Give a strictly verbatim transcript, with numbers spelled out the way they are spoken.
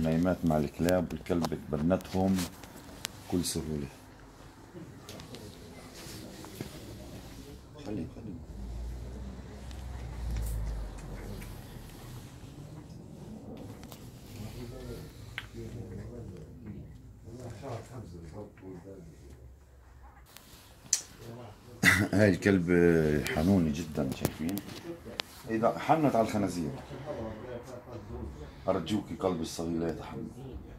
نايمات مع الكلاب، والكلب بتبنتهم بكل سهولة. خليه خليه هاي الكلب حنونة جدا، شايفين؟ إذا حنت على الخنازير. أرجوك قلبي الصغير لا يتحمل.